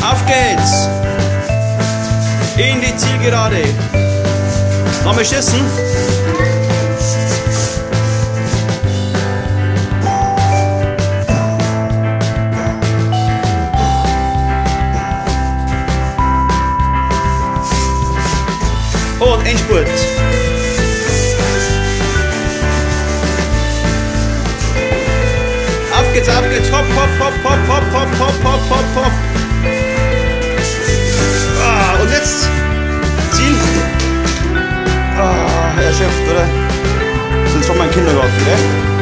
Auf geht's! In die Zielgerade. Nochmal schießen. Und Endspurt. Auf geht's, auf geht's. Hopp, hopp, hopp, hopp, hopp, hopp, hopp, hopp, hopp, hopp. Ah, und jetzt Ziel. Ah, erschöpft, oder? Sind von meinem Kindergarten, gell?